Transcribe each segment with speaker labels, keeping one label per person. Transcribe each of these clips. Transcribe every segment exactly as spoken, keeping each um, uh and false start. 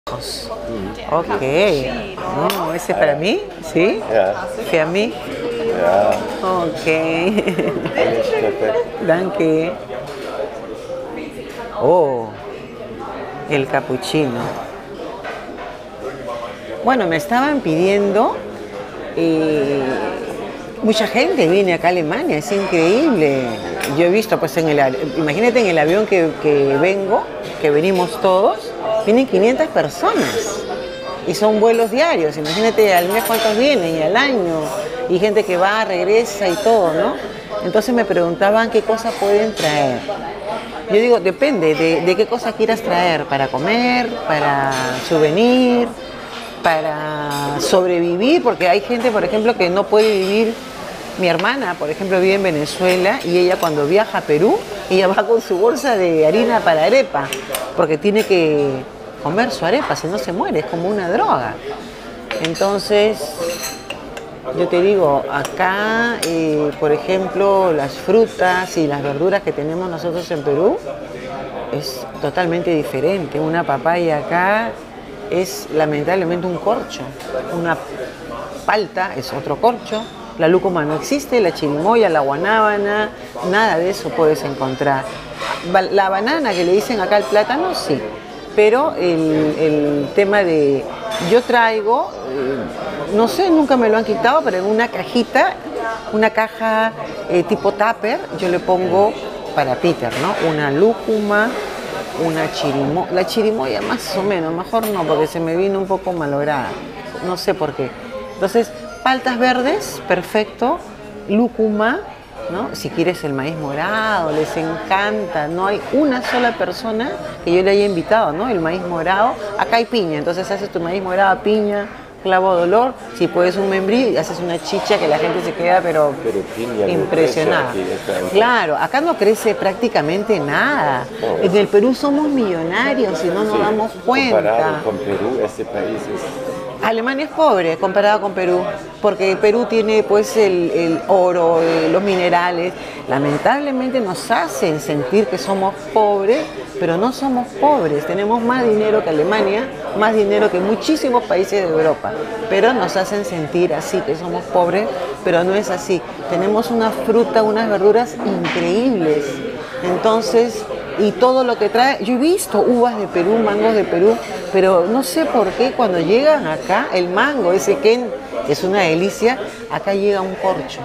Speaker 1: Ok. No, ese para mí, ¿sí?
Speaker 2: Ja.
Speaker 1: Für mí.
Speaker 2: Ja.
Speaker 1: Ok.
Speaker 2: Alles perfekt.
Speaker 1: Danke. Oh, el capuchino. Bueno, me estaban pidiendo, eh, mucha gente viene acá a Alemania, es increíble. Yo he visto, pues, en el, imagínate en el avión que, que vengo, que venimos todos, vienen quinientas personas. Y son vuelos diarios, imagínate al mes cuántos vienen, y al año, y gente que va, regresa y todo, ¿no? Entonces me preguntaban qué cosas pueden traer. Yo digo, depende de, de qué cosas quieras traer, para comer, para souvenir, para sobrevivir, porque hay gente, por ejemplo, que no puede vivir. Mi hermana, por ejemplo, vive en Venezuela y ella cuando viaja a Perú, ella va con su bolsa de harina para arepa, porque tiene que comer su arepa, si no se muere, es como una droga. Entonces, yo te digo, acá, eh, por ejemplo, las frutas y las verduras que tenemos nosotros en Perú es totalmente diferente. Una papaya acá es lamentablemente un corcho, una palta es otro corcho, la lúcuma no existe, la chirimoya, la guanábana, nada de eso puedes encontrar. La banana que le dicen acá al plátano, sí, pero el, el tema de, yo traigo, eh, no sé, nunca me lo han quitado, pero en una cajita, una caja eh, tipo tupper, yo le pongo para Peter, ¿no? Una lúcuma, una chirimoya, la chirimoya más o menos, mejor no, porque se me vino un poco malograda, no sé por qué. Entonces, paltas verdes, perfecto, lúcuma, ¿no? Si quieres el maíz morado, les encanta, no hay una sola persona que yo le haya invitado, ¿no? El maíz morado, acá hay piña, entonces haces tu maíz morado, piña, clavo de olor, si puedes un membrillo y haces una chicha que la gente se queda pero,
Speaker 2: pero piña
Speaker 1: impresionada.
Speaker 2: No crece aquí,
Speaker 1: claro, acá no crece prácticamente nada. Oh, en el Perú somos millonarios y no nos sí, damos cuenta.
Speaker 2: Comparado con Perú, este país es...
Speaker 1: Alemania es pobre comparado con Perú, porque Perú tiene pues el, el oro, eh, los minerales. Lamentablemente nos hacen sentir que somos pobres, pero no somos pobres. Tenemos más dinero que Alemania, más dinero que muchísimos países de Europa, pero nos hacen sentir así, que somos pobres, pero no es así. Tenemos una fruta, unas verduras increíbles. Entonces, y todo lo que trae, yo he visto uvas de Perú, mangos de Perú, pero no sé por qué cuando llegan acá, el mango, ese que es una delicia, acá llega un corcho.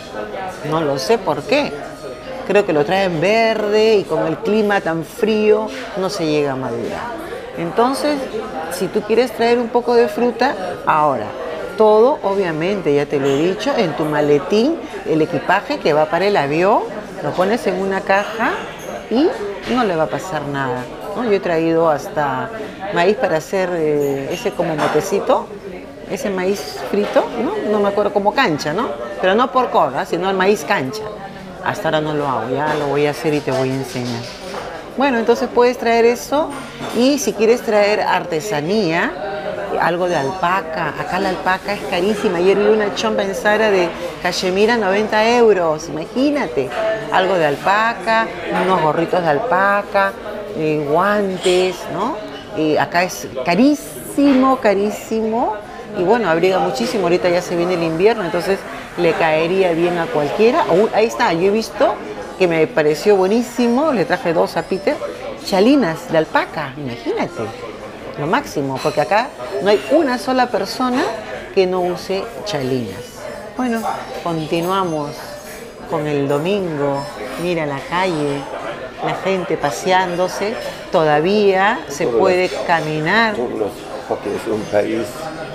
Speaker 1: No lo sé por qué. Creo que lo traen verde y con el clima tan frío no se llega a madurar. Entonces, si tú quieres traer un poco de fruta, ahora, todo obviamente, ya te lo he dicho, en tu maletín, el equipaje que va para el avión, lo pones en una caja y no le va a pasar nada, ¿no? Yo he traído hasta maíz para hacer eh, ese como motecito, ese maíz frito, ¿no? No me acuerdo, como cancha, ¿no? Pero no por corra, sino el maíz cancha. Hasta ahora no lo hago, ya lo voy a hacer y te voy a enseñar. Bueno, entonces puedes traer eso y si quieres traer artesanía, algo de alpaca, acá la alpaca es carísima. Ayer vi una chompa en Zara de cachemira, noventa euros, imagínate. Algo de alpaca, unos gorritos de alpaca, eh, guantes, ¿no? Eh, acá es carísimo, carísimo. Y bueno, abriga muchísimo, ahorita ya se viene el invierno, entonces le caería bien a cualquiera. Uh, ahí está, yo he visto que me pareció buenísimo, le traje dos a Peter, chalinas de alpaca, imagínate. Lo máximo, porque acá no hay una sola persona que no use chalinas. Bueno, continuamos con el domingo. Mira la calle, la gente paseándose. Todavía se puede caminar.
Speaker 2: Porque es un país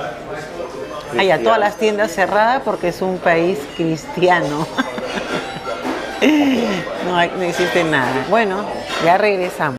Speaker 1: Hay a todas las tiendas cerradas porque es un país cristiano. No, hay, no existe nada. Bueno, ya regresamos.